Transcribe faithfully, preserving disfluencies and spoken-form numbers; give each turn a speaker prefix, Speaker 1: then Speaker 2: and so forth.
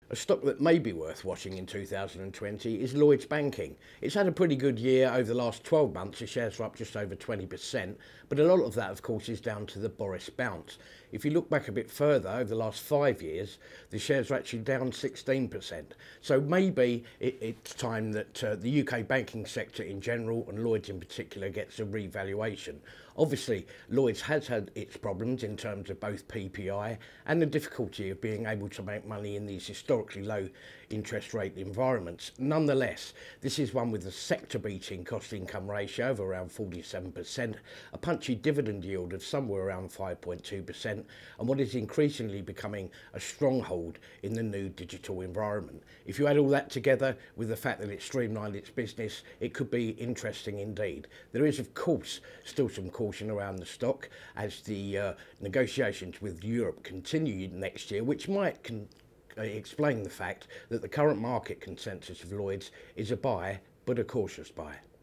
Speaker 1: A stock that may be worth watching in two thousand twenty is Lloyds Banking. It's had a pretty good year over the last twelve months. The shares are up just over twenty percent, but a lot of that, of course, is down to the Boris bounce. If you look back a bit further, over the last five years, the shares are actually down sixteen percent. So maybe it, it's time that uh, the U K banking sector in general, and Lloyds in particular, gets a revaluation. Obviously, Lloyds has had its problems in terms of both P P I and the difficulty of being able to make money in these historically low interest rate environments. Nonetheless, this is one with a sector-beating cost-income ratio of around forty-seven percent, a punchy dividend yield of somewhere around five point two percent, and what is increasingly becoming a stronghold in the new digital environment. If you add all that together with the fact that it's streamlined its business, it could be interesting indeed. There is, of course, still some caution around the stock as the uh, negotiations with Europe continue next year, which might con explain the fact that the current market consensus of Lloyds is a buy, but a cautious buy.